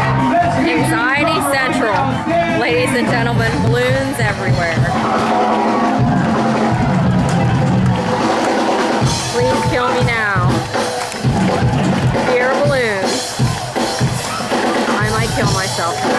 Anxiety Central. Ladies and gentlemen, balloons everywhere. Please kill me now. Fear of balloons. I might kill myself.